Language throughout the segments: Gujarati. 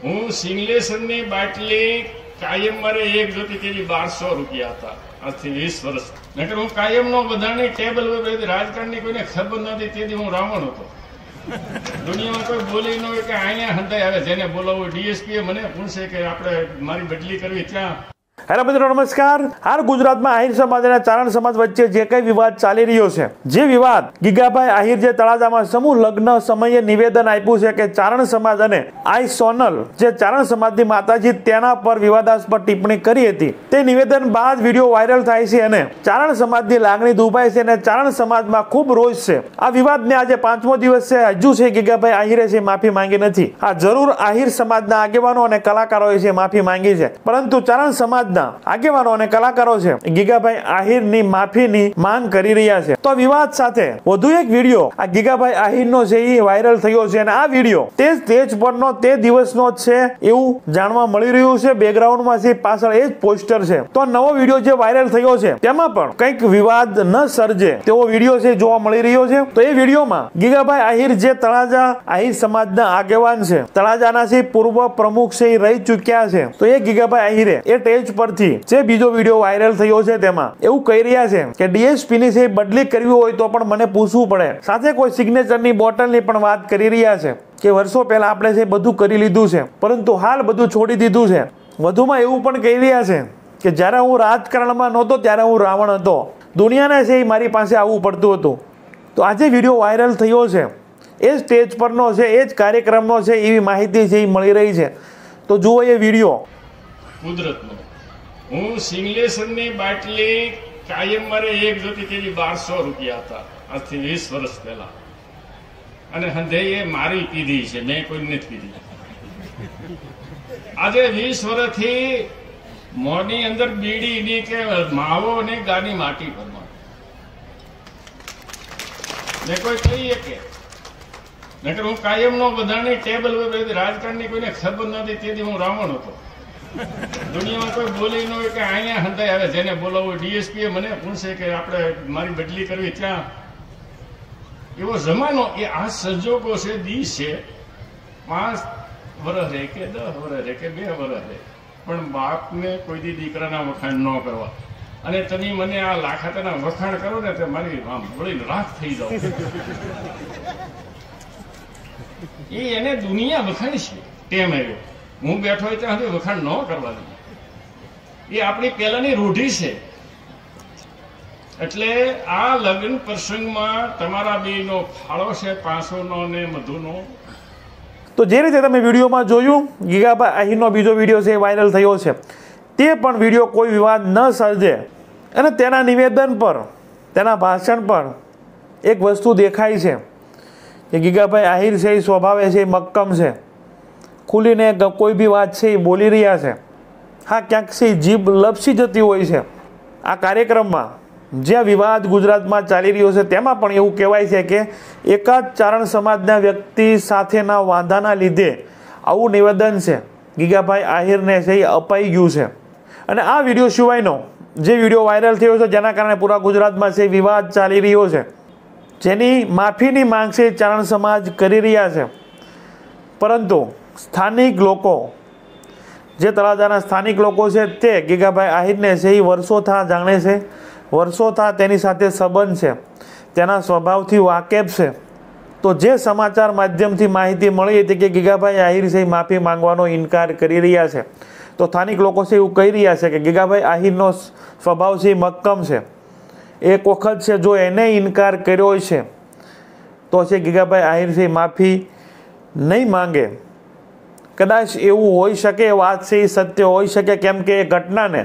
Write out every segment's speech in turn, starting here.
હું સિંગલેશનની બાટલી કાયમ મારે એક જોતી તેની 1200 રૂપિયા હતા આજથી 20 વર્ષ. નકર હું કાયમ નો બધાની ટેબલ પર રાજકારણની કોઈને ખબર નથી. તેથી હું રાવણ હતો. દુનિયામાં કોઈ બોલી ન હોય કે અહીંયા હંધાઈ આવે. જેને બોલાવવું ડીએસપી મને પૂછે કે આપણે મારી બદલી કરવી ત્યાં. હેલો મિત્રો, નમસ્કાર. હાલ ગુજરાતમાં આહિર સમાજ અને ચારણ સમાજ વચ્ચે જે કઈ વિવાદ ચાલી રહ્યો છે, જે વિવાદ ગીગાભાઈ આહિર જે તળાજામાં સમૂહ લગ્ન સમયે નિવેદન આપ્યું છે કે ચારણ સમાજ અને આઈ સોનલ જે ચારણ સમાજની માતાજી તેના પર વિવાદાસ્પદ ટિપ્પણી કરી હતી, તે નિવેદન બાદ વિડીયો વાયરલ થાય છે અને ચારણ સમાજની લાગણી દુભાય છે અને ચારણ સમાજમાં ખૂબ રોષ છે. આ વિવાદને આજે 5મો દિવસ છે. હજુ છે ગીગાભાઈ આહિરે છે માફી માંગી નથી. આ જરૂર આહિર સમાજના આગેવાનો અને કલાકારોએ છે માફી માંગી છે, પરંતુ ચારણ સમાજ આગેવાનો અને કલાકારો છે ગીગાભાઈ આહિરની માફીની માંગ કરી રહ્યા છે. તો વિવાદ સાથે વધુ એક વિડીયો આ ગીગાભાઈ આહિરનો છે એ વાયરલ થયો છે અને આ વિડીયો તે સ્ટેજ પરનો તે દિવસનો જ છે એવું જાણવા મળી રહ્યું છે. બેકગ્રાઉન્ડમાં છે પાછળ એ જ પોસ્ટર છે. તો નવો વિડીયો જે વાયરલ થયો છે તેમાં પણ કંઈક વિવાદ ન સર્જે તેવો વિડીયો છે જોવા મળી રહ્યો છે. તો એ વિડીયોમાં ગીગાભાઈ આહિર જે તળાજા આહિર સમાજના આગેવાન છે, તળાજાના છે પૂર્વ પ્રમુખ છે, રહી ચૂક્યા છે. તો એ ગીગાભાઈ આહિરે એ સ્ટેજ પરથી જે બીજો વિડીયો વાયરલ થયો છે તેમાં એવું કહી રહ્યા છે કે ડીએસપી ની છે બદલી કરવી હોય તો પણ મને પૂછવું પડે. સાથે કોઈ સિગ્નેચરની બોટલની પણ વાત કરી રહ્યા છે કે વર્ષો પહેલા આપણે છે બધું કરી લીધું છે, પરંતુ હાલ બધું છોડી દીધું છે. વધુમાં એવું પણ કહી રહ્યા છે કે જ્યારે હું રાજકારણમાં નહોતો ત્યારે હું રાવણ હતો. દુનિયાને છે મારી પાસે આવવું પડતું હતું. તો આજે વિડીયો વાયરલ થયો છે એ સ્ટેજ પરનો છે, એ જ કાર્યક્રમનો છે એવી માહિતી છે એ મળી રહી છે. તો જુઓ એ વિડીયો. કુદરતનો હું સિંગલેશનની બાટલી કાયમ મારે એક જોતી તેની 1200 રૂપિયા હતા આજથી 20 વર્ષ પહેલા. અને હંધેએ મારી પીધી છે, મેં કોઈ નથી પીધી. આજે 20 વર્ષથી મોની અંદર બીડીની કે માવો ને ગાની માટી ભરવા મેં કોઈ કહીએ કે નકર હું કાયમ નો બધાની ટેબલ પર રાજકારણની કોઈને ખબર નથી. તેથી હું રાવણ હતો. દુનિયામાં કોઈ બોલી ન હોય કે અહીંયા હંધાઈ આવે. જેને બોલાવવું ડીએસપી મને પૂછે કે આપણે મારી બદલી કરવી ત્યાં. એવો જમાનો એ આ સંજોગો છે. દી છે 5 વર્ષ રહે કે 10 વર્ષ રહે કે 2 વર્ષ રહે, પણ બાપને કોઈ દી દીકરાના વખાણ ન કરવા. અને તમે મને આ લાખાતાના વખાણ કરો ને તો મારી આમ વળીને રાખ થઈ જાવ. એને દુનિયા વખાણ છે તેમ આવ્યો. હું બેઠો હોય ત્યાં સુધી વખાણ ન કરવા દઈએ. એ આપણી પહેલાની રૂઢી છે. એટલે આ લગ્ન પ્રસંગમાં તમારા બેનો ફાળો છે 500નો ને મધુનો. તો જે રીતે તમે વિડીયોમાં જોયું, ગીગાભાઈ આહિરનો બીજો વિડીયો છે વાયરલ થયો છે. તે પણ વિડીયો કોઈ વિવાદ ન સર્જે અને તેના નિવેદન પર, તેના ભાષણ પર એક વસ્તુ દેખાય છે કે ગીગાભાઈ આહિર છે એ સ્વભાવે છે એ મક્કમ છે. ખુલીને કોઈ બી વાત છે એ બોલી રહ્યા છે. હા, ક્યાંક છે જીભ લપસી જતી હોય છે. આ કાર્યક્રમમાં જ્યાં વિવાદ ગુજરાતમાં ચાલી રહ્યો છે તેમાં પણ એવું કહેવાય છે કે એકાદ ચારણ સમાજના વ્યક્તિ સાથેના વાંધાના લીધે આવું નિવેદન છે ગીગાભાઈ આહિરને છે એ અપાઈ ગયું છે. અને આ વિડીયો સિવાયનો જે વિડીયો વાયરલ થયો છે જેના કારણે પૂરા ગુજરાતમાં છે વિવાદ ચાલી રહ્યો છે, જેની માફીની માંગ છે ચારણ સમાજ કરી રહ્યા છે. પરંતુ સ્થાનિક લોકો, જે તળાજાના સ્થાનિક લોકો છે તે ગીગાભાઈ આહિરને છે એ વર્ષોથી જાણે છે, વર્ષોથી તેની સાથે સંબંધ છે, તેના સ્વભાવથી વાકેફ છે. તો જે સમાચાર માધ્યમથી માહિતી મળી હતી કે ગીગાભાઈ આહિર છે માફી માંગવાનો ઇનકાર કરી રહ્યા છે, તો સ્થાનિક લોકો છે એવું કહી રહ્યા છે કે ગીગાભાઈ આહિરનો સ્વભાવ છે મક્કમ છે. એક વખત છે જો એને ઇનકાર કર્યો છે તો છે ગીગાભાઈ આહિર છે માફી નહીં માંગે. કદાચ એવું હોઈ શકે, વાત છે એ સત્ય હોઈ શકે, કેમ કે એ ઘટનાને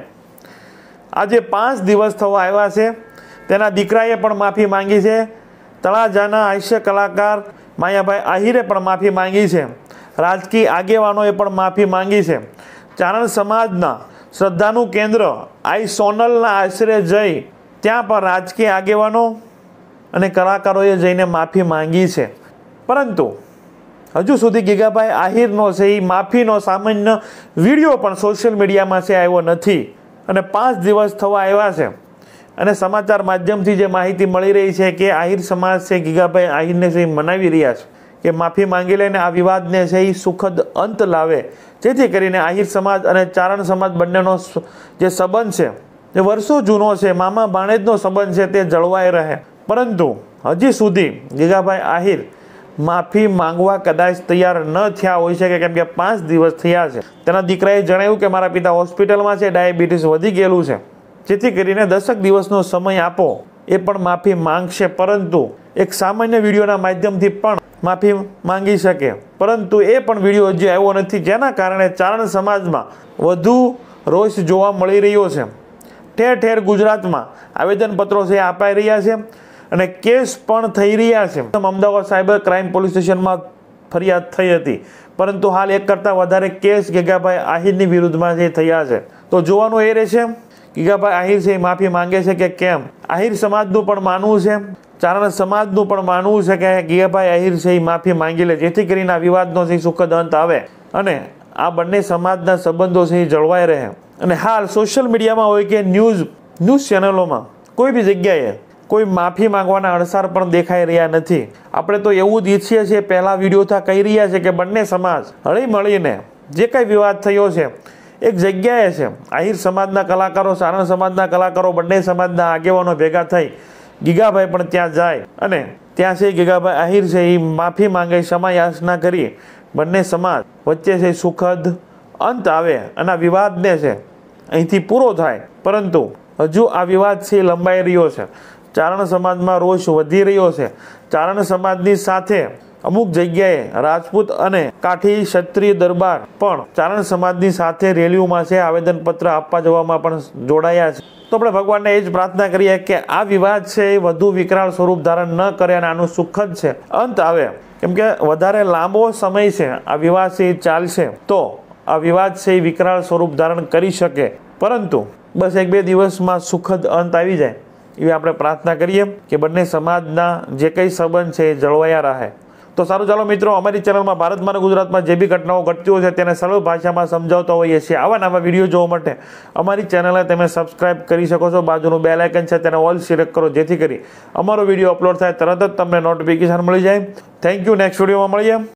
આજે 5 દિવસ થવા આવ્યા છે. તેના દીકરાએ પણ માફી માંગી છે. તળાજાના હાસ્ય કલાકાર માયાભાઈ આહિરે પણ માફી માંગી છે. રાજકીય આગેવાનોએ પણ માફી માંગી છે. ચારણ સમાજના શ્રદ્ધાનું કેન્દ્ર આઈ સોનલના આશરે જઈ ત્યાં પણ રાજકીય આગેવાનો અને કલાકારોએ જઈને માફી માંગી છે. પરંતુ હજુ સુધી ગીગાભાઈ આહિરનો છે એ માફીનો સામાન્ય વિડીયો પણ સોશિયલ મીડિયામાં છે આવ્યો નથી. અને 5 દિવસ થવા આવ્યા છે અને સમાચાર માધ્યમથી જે માહિતી મળી રહી છે કે આહિર સમાજ છે ગીગાભાઈ આહિરને છે મનાવી રહ્યા છે કે માફી માંગી લઈને આ વિવાદને છે એ સુખદ અંત લાવે, જેથી કરીને આહિર સમાજ અને ચારણ સમાજ બંનેનો જે સંબંધ છે જે વર્ષો જૂનો છે, મામા ભાણેજનો સંબંધ છે તે જળવાઈ રહે. પરંતુ હજી સુધી ગીગાભાઈ આહિર માફી માંગવા કદાચ તૈયાર ન થયા હોઈ શકે, કેમ કે 5 દિવસ થયા છે. તેના દીકરાએ જણાવ્યું કે મારા પિતા હોસ્પિટલમાં છે, ડાયાબિટીસ વધી ગયેલું છે, જેથી કરીને 10 દિવસનો સમય આપો. એ પણ માફી માંગશે, પરંતુ એક સામાન્ય વિડીયોના માધ્યમથી પણ માફી માંગી શકે, પરંતુ એ પણ વિડીયો હજી આવ્યો નથી, જેના કારણે ચારણ સમાજમાં વધુ રોષ જોવા મળી રહ્યો છે. ઠેર ઠેર ગુજરાતમાં આવેદનપત્રો છે અપાઈ રહ્યા છે અને કેસ પણ થઈ રહ્યા છે. અમદાવાદ સાયબર ક્રાઇમ પોલીસ સ્ટેશનમાં ફરિયાદ થઈ હતી, પરંતુ હાલ 1 કરતાં વધારે કેસ ગીગાભાઈ આહિરની વિરુદ્ધમાં જે થયા છે. તો જોવાનું એ રહેશે ગીગાભાઈ આહિર છે એ માફી માંગે છે કે કેમ. આહિર સમાજનું પણ માનવું છે, ચારણ સમાજનું પણ માનવું છે કે ગીગાભાઈ આહિર છે એ માફી માંગી લે, જેથી કરીને આ વિવાદનો છે સુખદ અંત આવે અને આ બંને સમાજના સંબંધો છે એ જળવાઈ રહે. અને હાલ સોશિયલ મીડિયામાં હોય કે ન્યૂઝ ચેનલોમાં કોઈ બી જગ્યાએ કોઈ માફી માંગવાના અણસાર પણ દેખાઈ રહ્યા નથી. આપણે તો એવું જ ઈચ્છીએ છીએ, પહેલા વિડીયોથી કહી રહ્યા છે કે બંને સમાજ હળી મળીને જે કંઈ વિવાદ થયો છે એક જગ્યાએ છે, આહિર સમાજના કલાકારો, ચારણ સમાજના કલાકારો, બંને સમાજના આગેવાનો ભેગા થઈ ગીગાભાઈ પણ ત્યાં જાય અને ત્યાં છે ગીગાભાઈ આહિર છે એ માફી માંગે, ક્ષમા યાચના કરી બંને સમાજ વચ્ચે છે સુખદ અંત આવે અને આ વિવાદને છે અહીંથી પૂરો થાય. પરંતુ હજુ આ વિવાદ છે લંબાઈ રહ્યો છે. ચારણ સમાજમાં રોષ વધી રહ્યો છે. ચારણ સમાજની સાથે અમુક જગ્યાએ રાજપૂત અને કાઠી ક્ષત્રિય દરબાર પણ ચારણ સમાજની સાથે રેલીઓમાં છે આવેદનપત્ર આપવા જવામાં પણ જોડાયા છે. તો આપણે ભગવાનને એ જ પ્રાર્થના કરીએ કે આ વિવાદ છે એ વધુ વિકરાળ સ્વરૂપ ધારણ ન કરે અને આનું સુખદ છે અંત આવે, કેમ કે વધારે લાંબો સમય છે આ વિવાદ છે એ ચાલશે તો આ વિવાદ છે એ વિકરાળ સ્વરૂપ ધારણ કરી શકે, પરંતુ બસ 1-2 દિવસમાં સુખદ અંત આવી જાય એવી આપણે પ્રાર્થના કરીએ કે બંને સમાજના જે કંઈ સંબંધ છે એ જળવાયા રહે. તો સારું, ચાલો મિત્રો, અમારી ચેનલમાં ભારતમાં અને ગુજરાતમાં જે બી ઘટનાઓ ઘટતી હોય છે તેને સરળ ભાષામાં સમજાવતા હોઈએ છીએ. આવા નવા વિડીયો જોવા માટે અમારી ચેનલને તમે સબસ્ક્રાઇબ કરી શકો છો. બાજુનું બેલ આઇકન છે તેને ઓલ સિલેક્ટ કરો, જેથી કરી અમારો વિડીયો અપલોડ થાય તરત જ તમને નોટિફિકેશન મળી જાય. Thank you. નેક્સ્ટ વિડીયોમાં મળીએ.